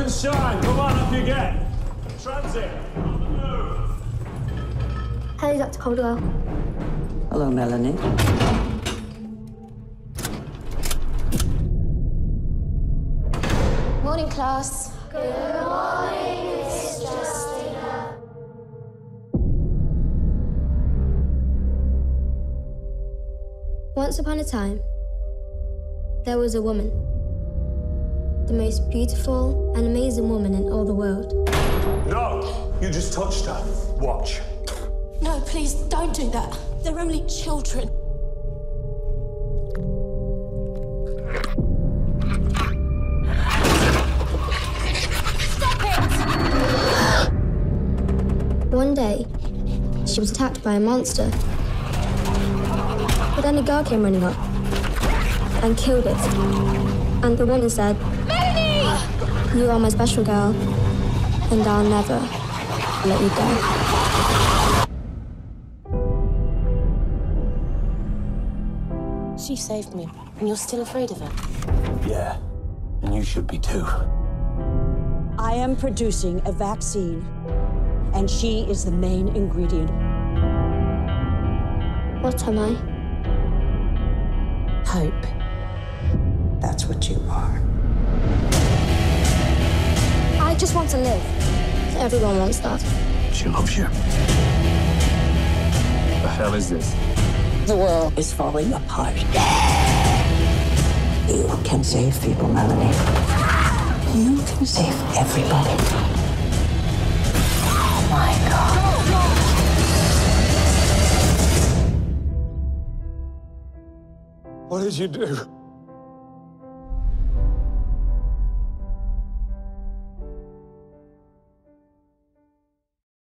and shine. Come on, up you get. Transit, on the move. Hello, Dr. Caldwell. Hello, Melanie. Morning, class. Good morning, Miss Justina. Once upon a time, there was a woman. The most beautiful and amazing woman in all the world. No, you just touched her. Watch. No, please, don't do that. They're only children. One day, she was attacked by a monster. But then a girl came running up and killed it. And the woman said, "Melanie! You are my special girl, and I'll never let you go." She saved me, and you're still afraid of her? Yeah, and you should be too. I am producing a vaccine, and she is the main ingredient. What am I? Hope. That's what you are. I just want to live. Everyone wants that. She loves you. The hell is this? The world is falling apart. You can save people, Melanie. You can save everybody. Oh my God. What did you do?